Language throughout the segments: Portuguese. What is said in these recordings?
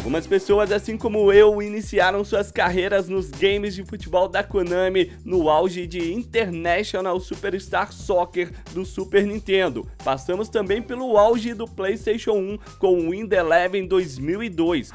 Algumas pessoas, assim como eu, iniciaram suas carreiras nos games de futebol da Konami no auge de International Superstar Soccer do Super Nintendo. Passamos também pelo auge do PlayStation 1 com o Wind Eleven 2002.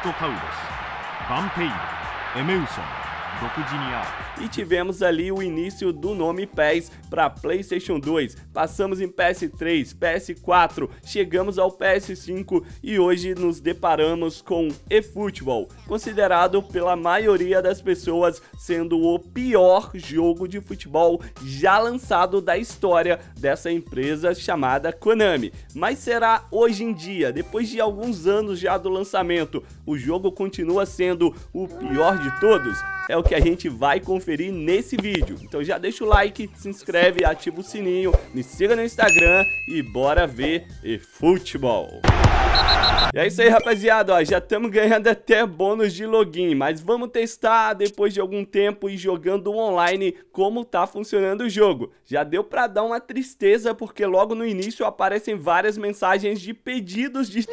E tivemos ali o início do nome PES para PlayStation 2, passamos em PS3, PS4, chegamos ao PS5 e hoje nos deparamos com eFootball, considerado pela maioria das pessoas sendo o pior jogo de futebol já lançado da história dessa empresa chamada Konami. Mas será hoje em dia, depois de alguns anos já do lançamento, o jogo continua sendo o pior de todos? É o que a gente vai conferir nesse vídeo. Então já deixa o like, se inscreve, ativa o sininho, me siga no Instagram e bora ver eFootball. E é isso aí, rapaziada, ó, já estamos ganhando até bônus de login, mas vamos testar depois de algum tempo e jogando online como tá funcionando o jogo. Já deu pra dar uma tristeza porque logo no início aparecem várias mensagens de pedidos de...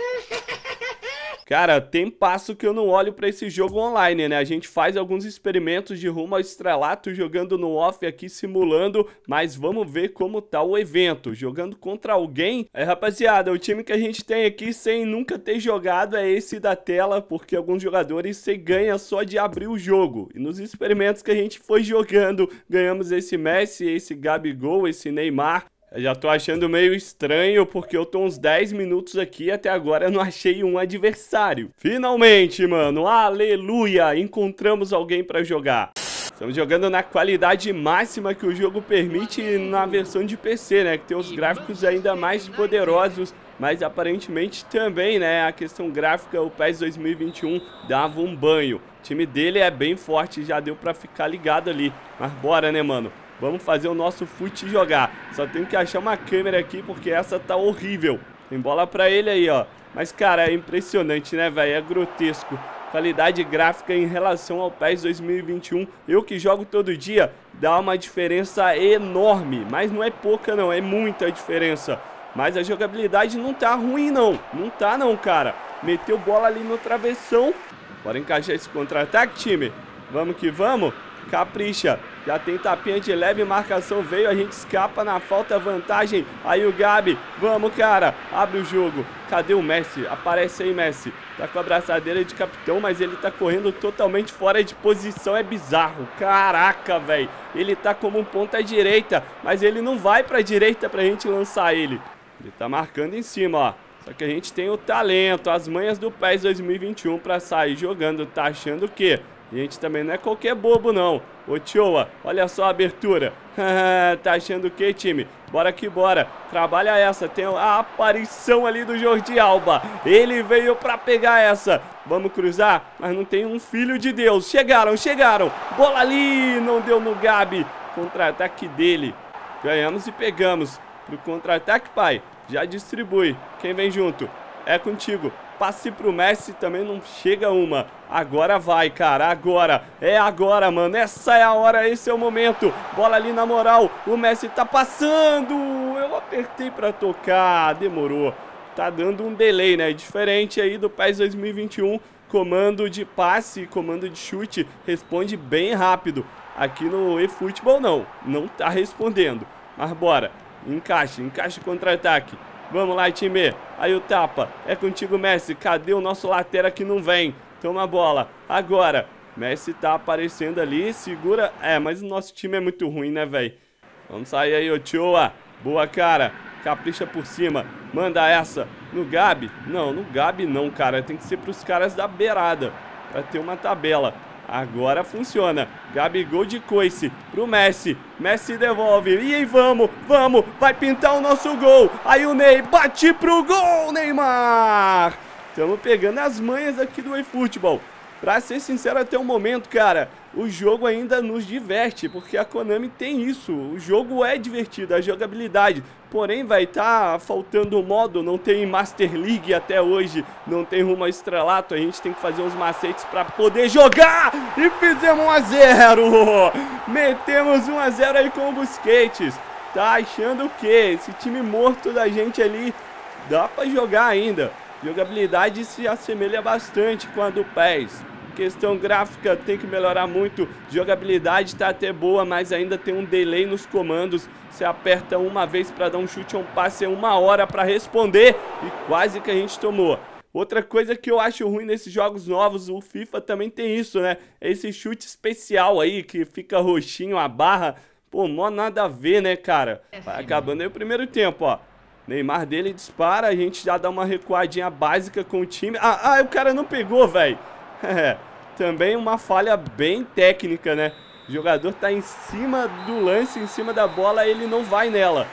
Cara, tem passo que eu não olho pra esse jogo online, né? A gente faz alguns experimentos de rumo ao estrelato jogando no off aqui, simulando, mas vamos ver como tá o evento. Jogando contra alguém, rapaziada, o time que a gente tem aqui sem nunca ter jogado é esse da tela, porque alguns jogadores você ganha só de abrir o jogo. E nos experimentos que a gente foi jogando, ganhamos esse Messi, esse Gabigol, esse Neymar. Eu já tô achando meio estranho porque eu tô uns 10 minutos aqui e até agora eu não achei um adversário. Finalmente, mano, aleluia, encontramos alguém pra jogar. Estamos jogando na qualidade máxima que o jogo permite na versão de PC, né? Que tem os gráficos ainda mais poderosos, mas aparentemente também, né? A questão gráfica, o PES 2021 dava um banho. O time dele é bem forte, já deu pra ficar ligado ali. Mas bora, né, mano? Vamos fazer o nosso fute jogar. Só tenho que achar uma câmera aqui porque essa tá horrível. Tem bola pra ele aí, ó. Mas, cara, é impressionante, né, velho? É grotesco. Qualidade gráfica em relação ao PES 2021. Eu que jogo todo dia, dá uma diferença enorme. Mas não é pouca, não. É muita diferença. Mas a jogabilidade não tá ruim, não. Não tá, não, cara. Meteu bola ali no travessão. Bora encaixar esse contra-ataque, time. Vamos que vamos. Capricha, já tem tapinha de leve, marcação veio, a gente escapa na falta, vantagem, aí o Gabi, vamos cara, abre o jogo, cadê o Messi? Aparece aí Messi, tá com a abraçadeira de capitão, mas ele tá correndo totalmente fora de posição, é bizarro, caraca velho, ele tá como um ponta direita, mas ele não vai pra direita pra gente lançar ele tá marcando em cima, ó. Só que a gente tem o talento, as manhas do PES 2021 pra sair jogando, tá achando o quê? A gente também não é qualquer bobo, não. Ô, Tioa, olha só a abertura. Tá achando o quê, time? Bora que bora. Trabalha essa. Tem a aparição ali do Jordi Alba. Ele veio pra pegar essa. Vamos cruzar? Mas não tem um filho de Deus. Chegaram, chegaram. Bola ali. Não deu no Gabi. Contra-ataque dele. Ganhamos e pegamos. Pro contra-ataque, pai. Já distribui. Quem vem junto? É contigo. Passe pro Messi, também não chega uma. Agora vai, cara, agora. É agora, mano, essa é a hora, esse é o momento. Bola ali na moral, o Messi tá passando. Eu apertei pra tocar, demorou. Tá dando um delay, né, diferente aí do PES 2021. Comando de passe, comando de chute, responde bem rápido. Aqui no eFootball não tá respondendo. Mas bora, encaixe o contra-ataque. Vamos lá, time. Aí o tapa. É contigo, Messi. Cadê o nosso lateral que não vem? Toma a bola. Agora. Messi tá aparecendo ali. Segura. Mas o nosso time é muito ruim, né, velho? Vamos sair aí, Ochoa. Boa, cara. Capricha por cima. Manda essa. No Gabi? Não, no Gabi não, cara. Tem que ser pros caras da beirada. Pra ter uma tabela. Agora funciona. Gabigol de coice pro Messi. Messi devolve. E aí, vamos. Vai pintar o nosso gol. Aí o Ney bate pro gol, Neymar. Estamos pegando as manhas aqui do eFootball. Pra ser sincero, até o momento, cara, o jogo ainda nos diverte, porque a Konami tem isso. O jogo é divertido, a jogabilidade. Porém, vai tá faltando um modo, não tem Master League até hoje, não tem rumo ao estrelato. A gente tem que fazer uns macetes pra poder jogar. E fizemos 1-0. Metemos 1-0 aí com o Busquets. Tá achando o quê? Esse time morto da gente ali, dá pra jogar ainda. Jogabilidade se assemelha bastante com a do PES. Questão gráfica tem que melhorar muito. Jogabilidade tá até boa, mas ainda tem um delay nos comandos. Você aperta uma vez para dar um chute ou um passe, é 1 hora para responder. E quase que a gente tomou. Outra coisa que eu acho ruim nesses jogos novos, o FIFA também tem isso, né? É esse chute especial aí, que fica roxinho a barra. Pô, mó nada a ver, né, cara? Vai acabando aí o primeiro tempo, ó. Neymar dele dispara, a gente já dá uma recuadinha básica com o time. O cara não pegou, velho. É, também uma falha bem técnica, né? O jogador tá em cima do lance, em cima da bola, ele não vai nela.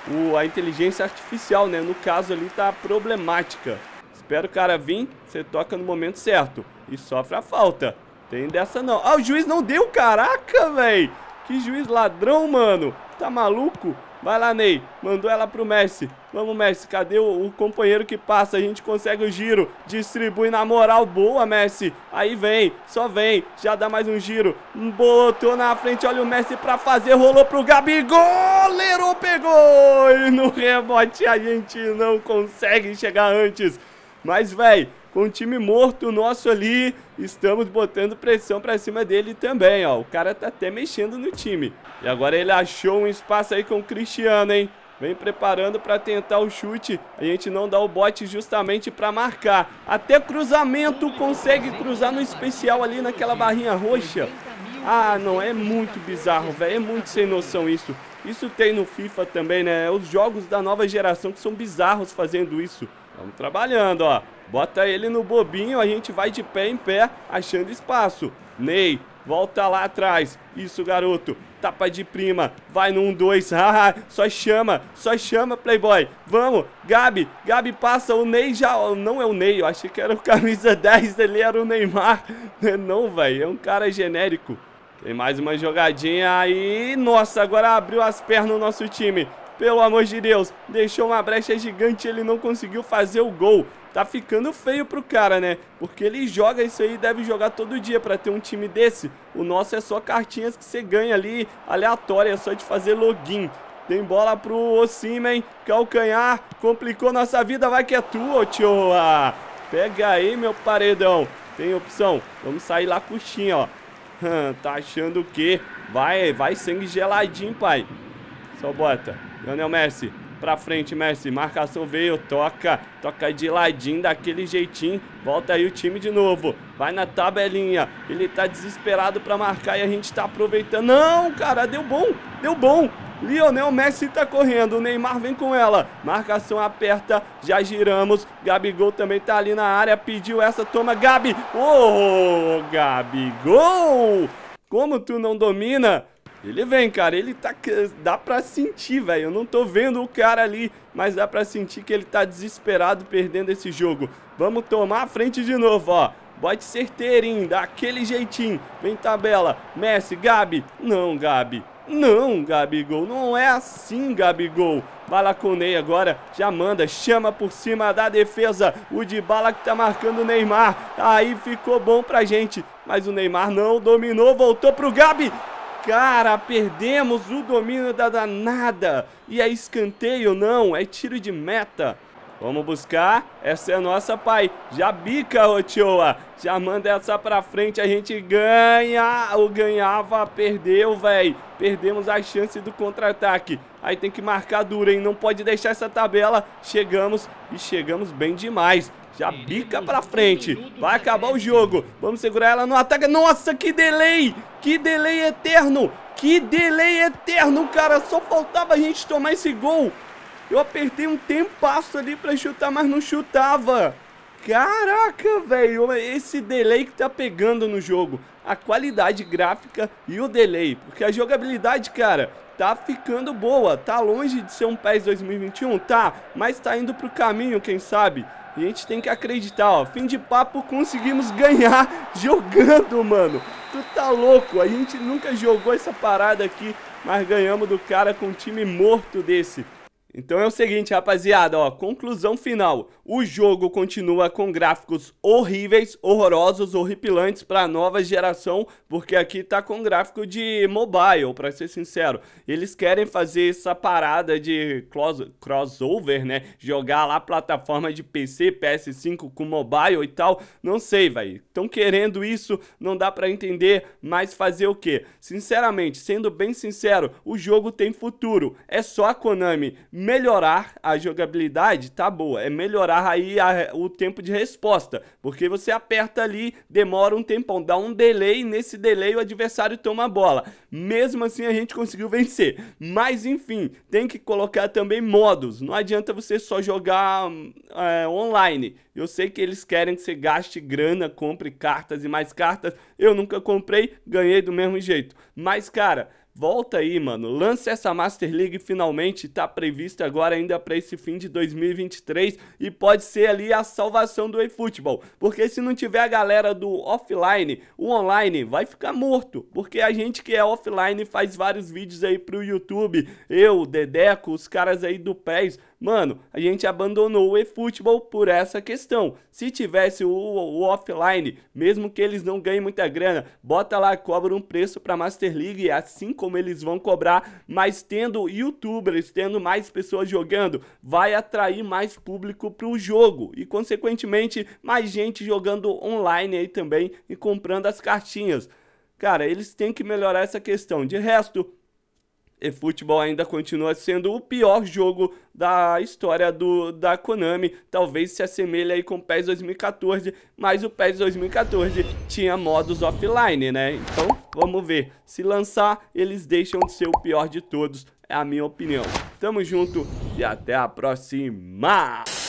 A inteligência artificial, né? No caso ali tá problemática. Espera o cara vir, você toca no momento certo e sofre a falta. Tem dessa não. O juiz não deu, caraca, velho. Que juiz ladrão, mano. Tá maluco? Vai lá, Ney. Mandou ela pro Messi. Vamos, Messi. Cadê o companheiro que passa? A gente consegue o giro. Distribui na moral. Boa, Messi. Aí vem. Só vem. Já dá mais um giro. Botou na frente. Olha o Messi pra fazer. Rolou pro Gabigol. Goleiro pegou. E no rebote a gente não consegue chegar antes. Mas, velho, com o time morto nosso ali, estamos botando pressão pra cima dele também, ó. O cara tá até mexendo no time. E agora ele achou um espaço aí com o Cristiano, hein? Vem preparando pra tentar o chute. A gente não dá o bote justamente pra marcar. Até cruzamento consegue cruzar no especial ali naquela barrinha roxa. Não, é muito bizarro, velho. É muito sem noção isso. Isso tem no FIFA também, né? Os jogos da nova geração que são bizarros fazendo isso. Vamos trabalhando, ó. Bota ele no bobinho, a gente vai de pé em pé, achando espaço. Ney, volta lá atrás. Isso, garoto. Tapa de prima. Vai no 1-2. Só chama, Playboy. Vamos, Gabi passa. O Ney já... Não é o Ney, eu achei que era o camisa 10, ele era o Neymar. Não, velho, é um cara genérico. Tem mais uma jogadinha aí. Nossa, agora abriu as pernas o nosso time. Pelo amor de Deus, deixou uma brecha gigante, ele não conseguiu fazer o gol. Tá ficando feio pro cara, né? Porque ele joga isso aí, deve jogar todo dia pra ter um time desse. O nosso é só cartinhas que você ganha ali, aleatória, é só de fazer login. Tem bola pro Osimhen, calcanhar, complicou nossa vida, vai que é tua, Ochoa. Pega aí, meu paredão. Tem opção, vamos sair lá coxinha, ó. Tá achando o quê? Vai sangue geladinho, pai. Só bota. Lionel Messi, pra frente, Messi, marcação veio, toca de ladinho, daquele jeitinho, volta aí o time de novo, vai na tabelinha, ele tá desesperado pra marcar e a gente tá aproveitando, não, cara, deu bom, Lionel Messi tá correndo, o Neymar vem com ela, marcação aperta, já giramos, Gabigol também tá ali na área, pediu essa, toma, Gabi, Gabigol, como tu não domina? Ele vem, cara, ele tá... Dá pra sentir, velho. Eu não tô vendo o cara ali, mas dá pra sentir que ele tá desesperado perdendo esse jogo. Vamos tomar a frente de novo, ó. Bote certeirinho, daquele jeitinho. Vem tabela. Messi, Gabi. Não, Gabi. Não, Gabigol. Não é assim, Gabigol. Vai lá com o Ney agora. Já manda. Chama por cima da defesa. O Dybala que tá marcando o Neymar. Aí ficou bom pra gente. Mas o Neymar não dominou. Voltou pro Gabi. Cara, perdemos o domínio da danada. E é escanteio, não, é tiro de meta. Vamos buscar, essa é nossa, pai. Já bica, Ochoa. Já manda essa pra frente, a gente ganha. Ou ganhava, perdeu, velho. Perdemos a chance do contra-ataque. Aí tem que marcar duro, hein, não pode deixar essa tabela. Chegamos, e chegamos bem demais. Já bica pra frente, vai acabar o jogo. Vamos segurar ela no ataque. Nossa, que delay! Que delay eterno! Que delay eterno, cara! Só faltava a gente tomar esse gol. Eu apertei um tempasso ali pra chutar, mas não chutava. Caraca, velho, esse delay que tá pegando no jogo. A qualidade gráfica e o delay. Porque a jogabilidade, cara, tá ficando boa. Tá longe de ser um PES 2021, tá? Mas tá indo pro caminho, quem sabe? E a gente tem que acreditar, ó. Fim de papo, conseguimos ganhar jogando, mano. Tu tá louco, a gente nunca jogou essa parada aqui, mas ganhamos do cara com um time morto desse. Então é o seguinte, rapaziada, ó, conclusão final. O jogo continua com gráficos horríveis, horrorosos, horripilantes para a nova geração, porque aqui tá com gráfico de mobile, para ser sincero. Eles querem fazer essa parada de crossover, né? Jogar lá plataforma de PC, PS5 com mobile e tal. Não sei, velho. Estão querendo isso, não dá para entender, mas fazer o quê? Sinceramente, sendo bem sincero, o jogo tem futuro. É só a Konami melhorar a jogabilidade, tá boa, é melhorar aí o tempo de resposta, porque você aperta ali, demora um tempão, dá um delay, nesse delay o adversário toma a bola, mesmo assim a gente conseguiu vencer, mas enfim, tem que colocar também modos, não adianta você só jogar online, eu sei que eles querem que você gaste grana, compre cartas e mais cartas, eu nunca comprei, ganhei do mesmo jeito, mas cara, volta aí, mano, lança essa Master League finalmente, tá prevista agora ainda para esse fim de 2023 e pode ser ali a salvação do eFootball, porque se não tiver a galera do offline, o online vai ficar morto, porque a gente que é offline faz vários vídeos aí pro YouTube, eu, Dedeco, os caras aí do PES, mano, a gente abandonou o eFootball por essa questão. Se tivesse o offline, mesmo que eles não ganhem muita grana, bota lá, cobra um preço pra Master League, assim como eles vão cobrar, mas tendo youtubers, tendo mais pessoas jogando, vai atrair mais público pro jogo e consequentemente mais gente jogando online aí também e comprando as cartinhas. Cara, eles têm que melhorar essa questão. De resto, eFootball ainda continua sendo o pior jogo da história da Konami, talvez se assemelhe aí com o PES 2014, mas o PES 2014 tinha modos offline, né? Então vamos ver, se lançar eles deixam de ser o pior de todos, é a minha opinião. Tamo junto e até a próxima!